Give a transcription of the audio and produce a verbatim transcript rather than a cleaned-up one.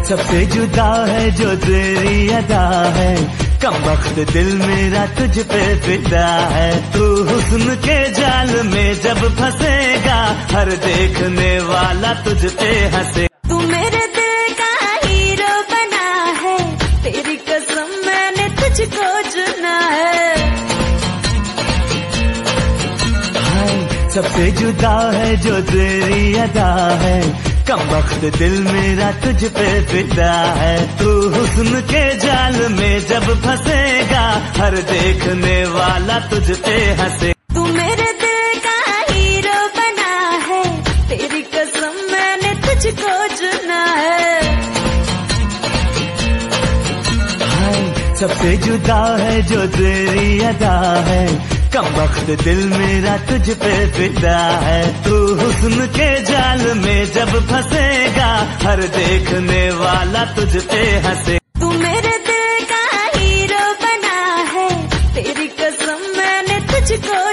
सबसे जुदा है जो तेरी अदा है, कम वक्त दिल मेरा तुझ पे फिदा है। तू हुस्न के जाल में जब फंसेगा, हर देखने वाला तुझ पे हंसे। तू मेरे दिल का हीरो बना है, तेरी कसम मैंने तुझको चुना है। हाय सबसे जुदा है जो तेरी अदा है, कम वक्त दिल मेरा तुझ पे फिदा है। तू हुस्न के जाल में जब फंसेगा, हर देखने वाला तुझ पे हंसे। तू मेरे दिल का हीरो बना है, तेरी कसम मैंने तुझको चुना है। हाय सबसे जुदा है जो तेरी अदा है, कम वक्त दिल मेरा तुझ पे फिदा है। तू हुस्न के जाल में जब फंसेगा, हर देखने वाला तुझ पे हंसे। तू मेरे दिल का हीरो बना है, तेरी कसम मैंने तुझको